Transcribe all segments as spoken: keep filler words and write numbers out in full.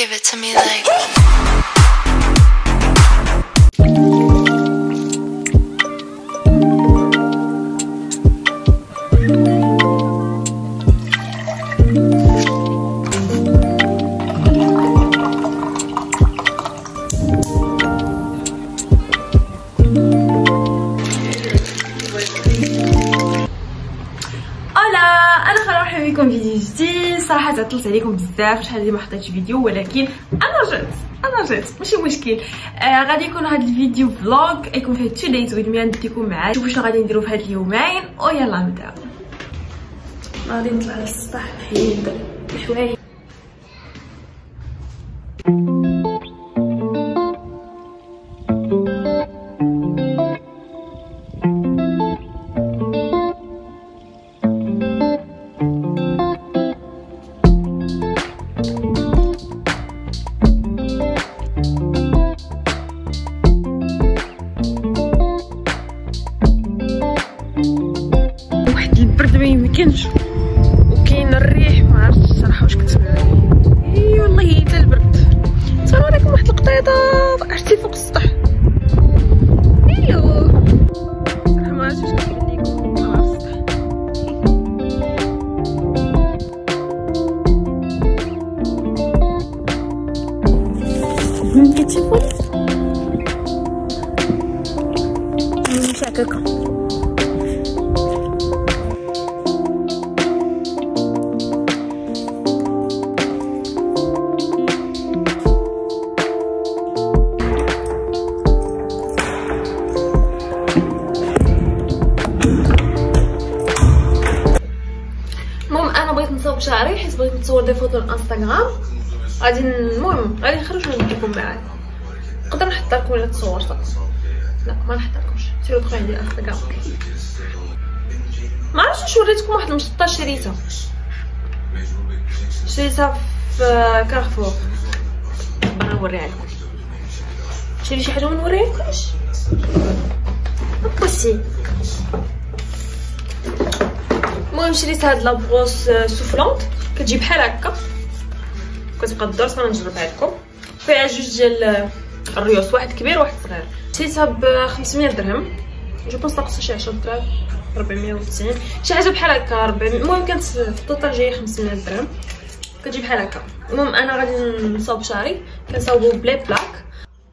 Give it to me like بكم فيديو جديد. صراحه عطلت عليكم بزاف، شحال هادي ما حطيتش فيديو، ولكن انا جات انا جات ماشي مشكل. آه غادي يكون هذا الفيديو فلوغ يكون فيه تو دايز ويد مي نديكم معاه شوفوا شنو غادي نديرو في هاد اليومين ويلا نبداو. غادي نطلع للسطح نحيد الحوايج. ميمكنش وكاين الريح، ما عرفتش الصراحه واش كتبان. اي والله حتى البرد. تصوروا لكم واحد القطيطه عرفتي فوق السطح. ايوا ما عرفتش واش كتبان لكم على السطح. كتشوفوا ماشي هكاكا. نصاوب شعري حيت بغيت نتصور دي فوتو الانستغرام. غادي المهم غادي نخرج ونديكم معايا. نقدر نحط لكم ولا تصور صافي. لا ما نحطلكمش، سيرو دخلوا عندي الانستغرام. ما عرفتش واش وريتكم واحد المشطه شريتها شريتها في كارفور، باغا نوريها لكم. شري شي حاجه ما نوريهالكمش بوسي. المهم شريت هاد لابغوس سوفلونت كتجي بحال هكا، كتبقى الدرس. انا نجربها لكم. فيها جوج ديال الريوس، واحد كبير وواحد صغير. شريتها ب خمسمية درهم، جو بونس ناقصه شي عشرة دراهم، ربعمية وتسعين شي حاجه بحال هكا. ربعمية المهم كانت في الطوطال جايه خمسمية درهم، كتجي بحال هكا. المهم انا غادي نصاوب شعري، كنصاوبو بلي بلاك.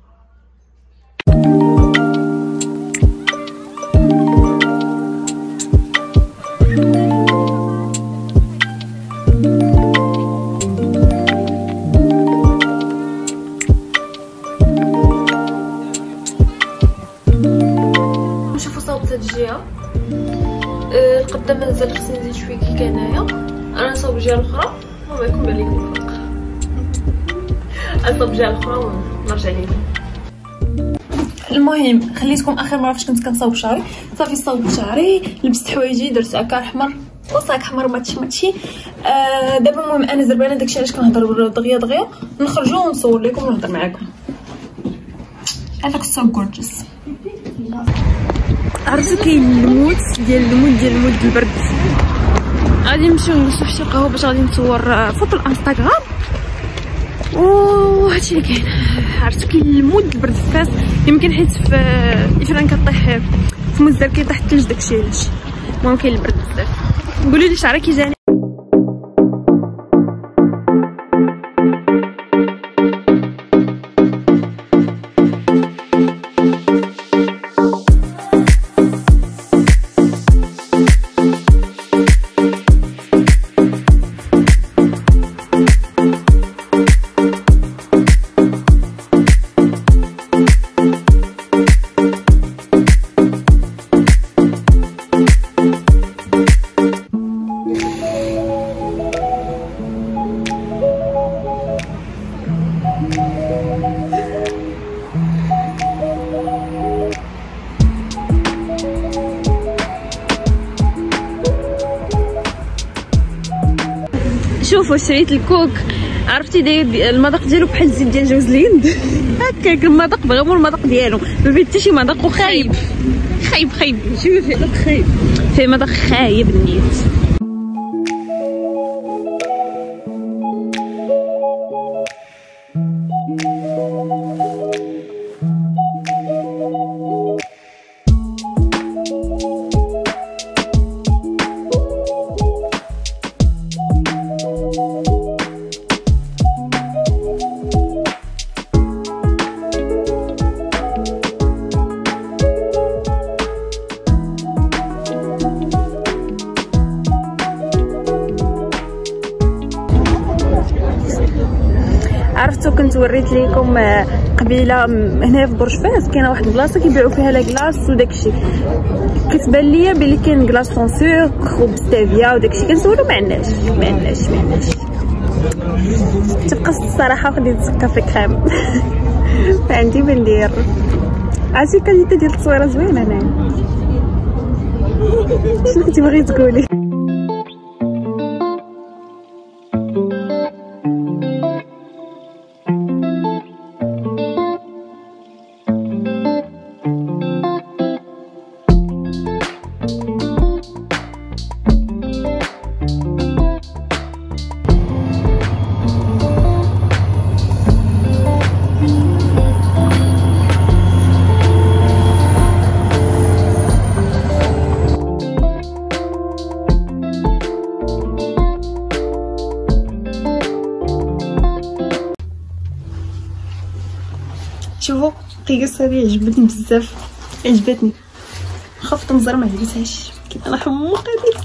الجهه القدام مازال خصني نزيد شويه كي كان هنايا. انا نصاوب الجهه الاخرى وما يكون بان لكم الفرق. نصاوب الجهه الاخرى ونرجع لكم. المهم خليتكم اخر مره فاش كنت كنصاوب شعري. صافي صاوبت شعري، لبست حوايجي، درت اكار احمر وصاك احمر ماتشي ماتشي. آه دابا المهم انا زربانه داكشي علاش كنهضر دغيا دغيا. نخرجوا ونصور لكم ونهضر معاكم. هذاك سو غورجيس. عرفتو كاين الموت ديال الموت ديال الموت ديال البرد. غادي نمشيو نجلسو في شي قهوه باش غادي نصور فوتو الانستغرام و هادشي اللي كاين. عرفتو كاين الموت ديال البرد في فاس، يمكن حيت في افران كطيح في مزدر كيطيح الثلج داكشي علاش. المهم كاين البرد بزاف. قولوا لي شعري كي جاني. شوفوا شريت الكوك. عرفتي داير المذاق ديالو بحال الزيت ديال جوز الهند هكاك. المذاق بغا مو المذاق ديالو، ما فيه حتى شي مذاق وخايب خايب خايب. شوفي فيه مذاق خايب، فيه مذاق خايب النيت. عرفتوا كنت وريت لكم قبيله هنا في برج فاس كاينه واحد البلاصه كيبيعوا فيها لا كلاص وداكشي، كتبان ليا بلي كاين كلاص سون سوكر وبستافيا وداكشي. كنسولو ما عندناش ما عندناش ما عندناش تبقى الصراحه خديت كافي كريم ما عندي ما ندير. عرفتي كاليتي ديال التصويره زوينه هنايا. شنو كنتي باغي تقولي؟ شوفوا القياس هذه عجبتني بزاف، عجبتني. خفت نزر ما عجبتهاش كي انا حموقه ديال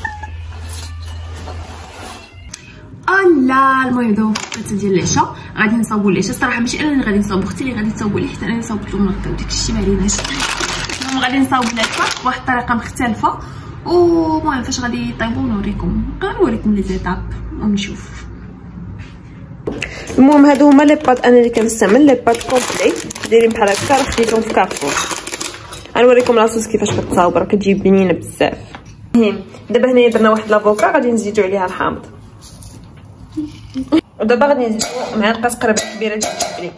الله. المهم دابا وقت ديال العشاء غادي نصاوبوا العشاء. الصراحه ماشي انا اللي غادي نصاوب، اختي اللي غادي تصاوب لي حتى انا صاوبت لهم الغدا وداكشي ما عليناش. المهم غادي نصاوب العشاء بواحد الطريقه مختلفه، ومهم فاش غادي يطيبوا نوريكم غنوريكم لي زيتاب ونشوف. المهم هادو هما لي بات انا اللي كنستعمل، لي بات كومبلي دايرين بحال هكا، راه خديتهم في كارفور. غنوريكم لاصوص كيفاش كتصاوب، راه كتجي بنينه بزاف. المهم دابا هنايا درنا واحد لافوكا غادي نزيدو عليها الحامض، ودابا غادي نزيدو معلقه تقريبا كبيره ديال التبريد.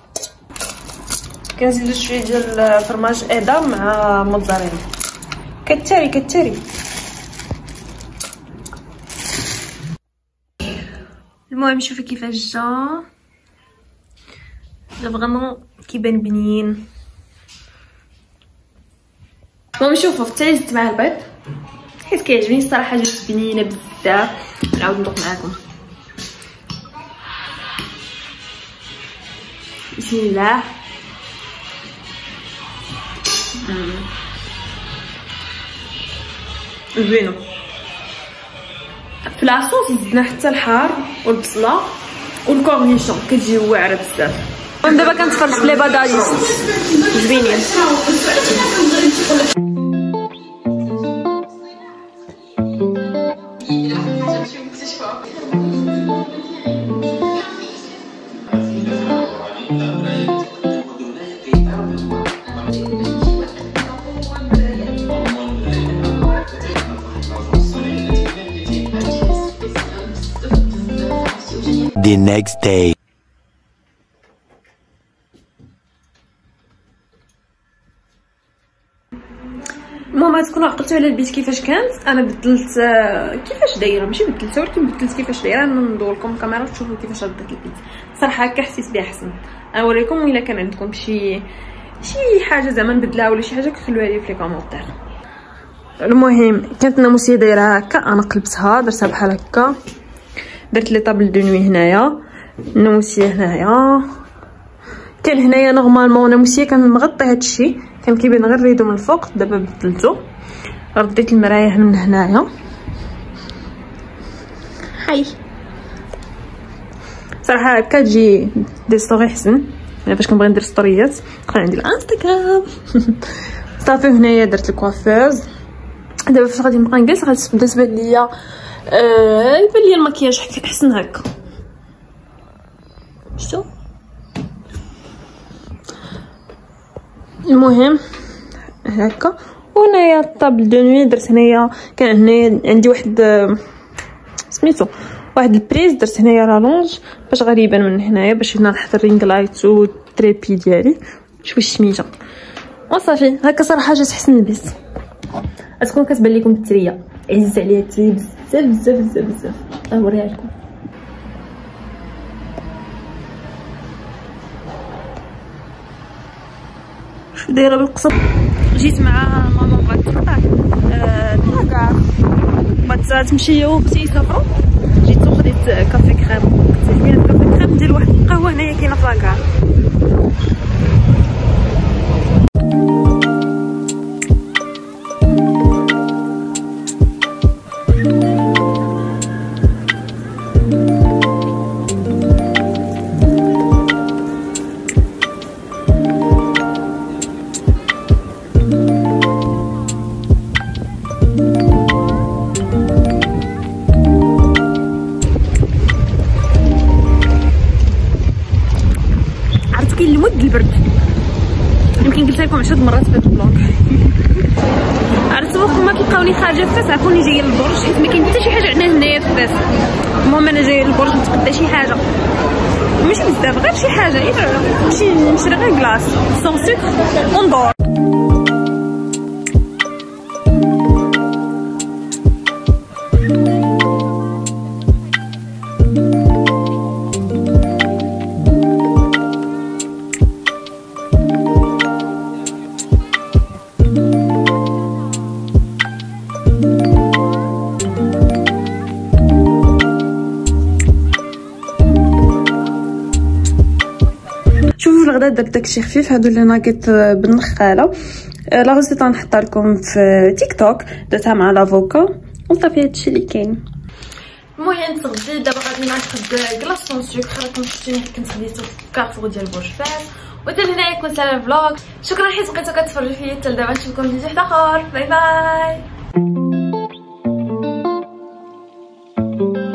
كنزيدو شويه ديال الفرماج ادام مع موتزاريلا. كتاري كتاري المهم شوفي كيفاش جا، جا فريمون كيبان بنين. المهم شوفوا حتى زدت معاه البيض حيت كيعجبني الصراحه، جات بنينه بزاف. نعاود ندوق معاكم. بسم الله. زوينه. في لاصوص زدنا حتى الحار والبصله والكورنيشون كتجي واعره بزاف. المهم دابا كنتفرج في لي بادايس زوينين. The next day. المهم تكونوا عقلتوا على البيت كيفاش كانت. انا بدلت كيفاش دايره، ماشي بدلتها ولكن بدلت كيفاش دايره. ندور لكم الكاميرا تشوفوا كيفاش بدلت البيت. صراحه هكا حسيت بها احسن. نوريكم الا كان عندكم شي شي حاجه زعما نبدلها ولا شي حاجه خلوها لي في لي كومونتير. المهم كانت الناموسيه دايره هكا، انا قلبتها درتها بحال هكا، درت لي طابل دو نوي هنايا، الناموسيه هنايا. كان هنايا نورمالمون الناموسيه كان مغطي هادشي، كان كيبان غير ريدو من الفوق. دابا بدلتو، رديت المرايه من هنايا. هاي صراحه هكا تجي دي ستوري حسن. انا فاش كنبغي ندير ستوريات كان عندي الانستغرام. صافي هنايا درت الكوافوز. دابا فاش غادي نبقى نجلس غادي تبان ليا آه يبان ليا المكياج حسن هكا. شتو المهم هكا. وهنايا الطابل دو نوي درت هنايا، كان هنايا عندي واحد سميتو واحد البريز، درت هنايا رالونج باش غادي يبان من هنايا، باش هنا نحط الرينغ لايت والتريبي ديالي. شوف الشميجه وصافي هكا. صراحه جات حسن البيت. غتكون كتبان لكم التريه، عزيز عليها التريه بزاف بزاف بزاف بزاف. نوريها لكم. شو دايره بالقصب. جيت مع ماما بغات تفطر أه لاكار ما تمشي واختي يسافروا. جيت وخديت كافي كريم، قلت لها كافي كريم ندير واحد القهوه هنايا كاينه في لاكار. المرات في هاد البلوك. عرفتوا واخا ما كيلقاوني خارجه في فاس عرفوني جايه للبرج، حيت ما كاين حتى شي حاجه عندنا هنايا في فاس. المهم انا جايه للبرج نتغدى شي حاجه ماشي بزاف، غير شي حاجه غير نمشي نشري غير كلاص سون سكر وندور. شوفوا الغدا درت داكشي خفيف، هادو اللي ناقيت بالنخاله. لا غوسيط غنحطها لكم في تيك توك، درتها مع لافوكا وصافي هادشي اللي كاين. المهم تغديت دابا غادي ناخذ كلاص سون سكر، راكم شفتوني كنت خديته في كارفور ديال بورج فاس. وحتى هنا يكون سالا الفلوق. شكرا حيت بقيتو كتفرجوا فيا حتى لدابا، نشوفكم في فيديو اخر. باي باي.